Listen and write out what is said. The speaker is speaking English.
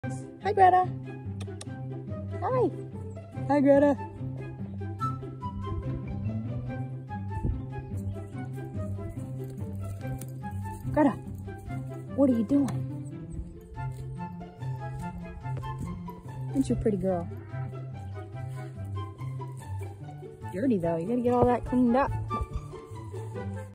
Hi, Greta. Hi. Hi, Greta. Greta, what are you doing? Aren't you a pretty girl? Dirty though, you gotta get all that cleaned up.